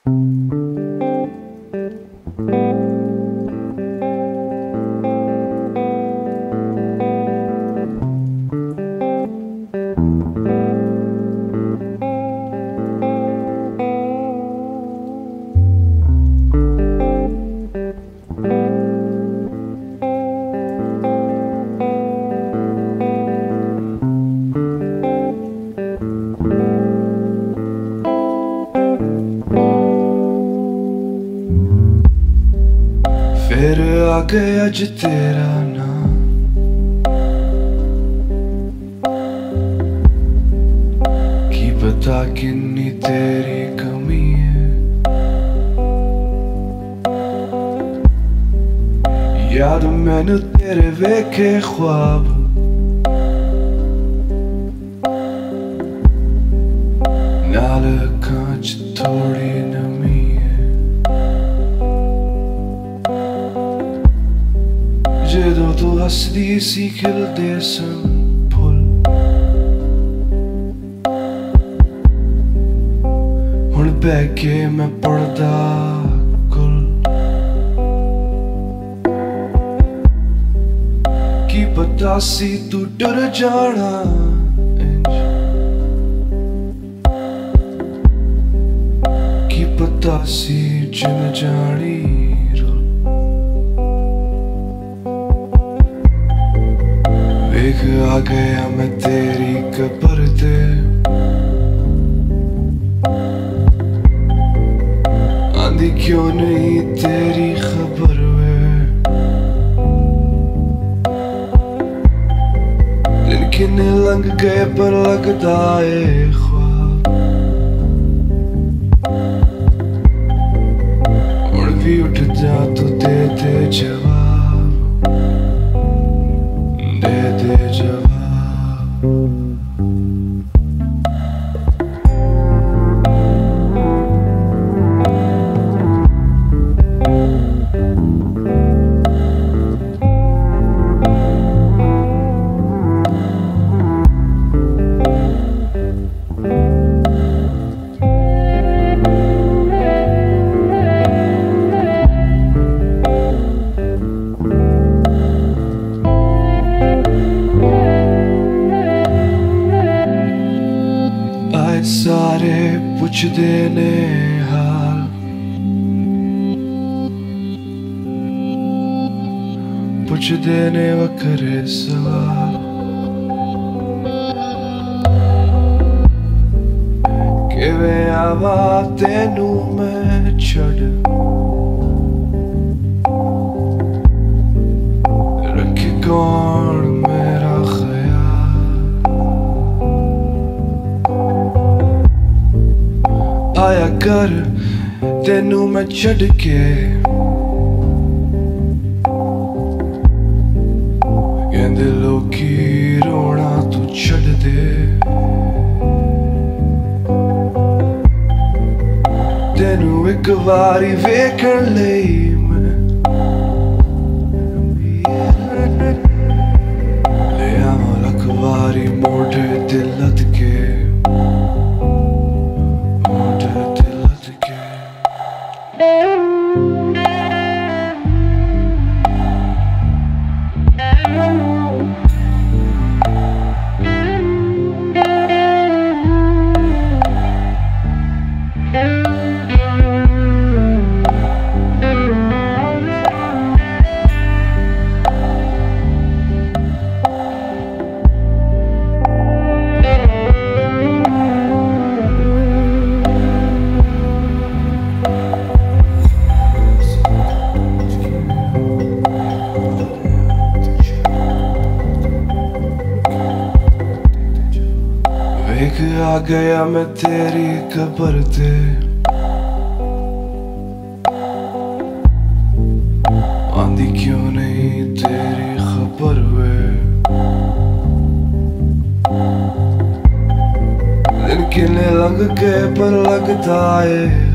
फिर आ गया अज तेरा नाम, की पता किन्नी तेरी कमी है। याद मैनू तेरे वेखे ख्वाब, नाल अखां च थोड़ी नमी है। जदों तू हसदी सी खिलदे सन फुल, हुण बह के मैं पढ़दा कुल। की पता सी तू डर जाना इंज, की पता सी जिन जानी रुल। वेख आ गया मैं तेरी कबर ते, आंधी क्यों नहीं तेरी खबर वे। दिन किन्ने लंघ गए पर लगदा ए ख्वाब, हुण भी उठ जा तू दे दे जवाब, दे दे जवाब। सारे पुछदे ने हाल, पुछदे ने वखरे सवाल। किवें आवा तेनू मैं छड़, रखे कौन मेरा ख्याल। आया कर तेनू मैं छड़ के, कहंदे लोकी रोना तू छड़ दे। तेनू एक वारी वेखण लई मैं ले आवां लख वारी मोढे ते लद के। एक आ गया मैं तेरी कबर ते, आंधी क्यों नहीं तेरी खबर वे। दिन किन्ने लंघ गए पर लगदा ए